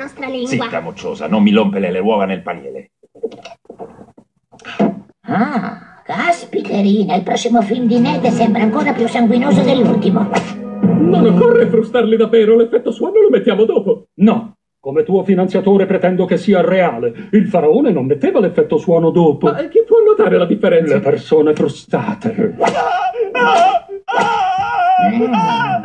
nostra lingua. Zitta, mocciosa, non mi rompere le uova nel paniere. Ah, caspiterina, il prossimo film di Ned sembra ancora più sanguinoso dell'ultimo. Non occorre frustarli davvero, l'effetto suono lo mettiamo dopo. No, come tuo finanziatore pretendo che sia reale. Il faraone non metteva l'effetto suono dopo. Ma chi può notare la differenza? Le persone frustate.